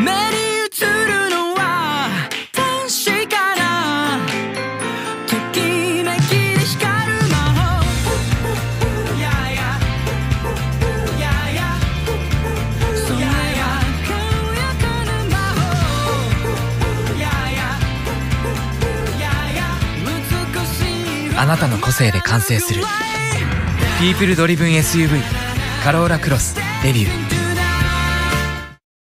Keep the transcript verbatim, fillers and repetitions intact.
目に映るのは確かなときめきで光る魔法。ややややそれは軽やかな魔法。やややや美しい。 あなたの個性で完成するピープルドリブン エスユーブイ カローラクロスデビュー。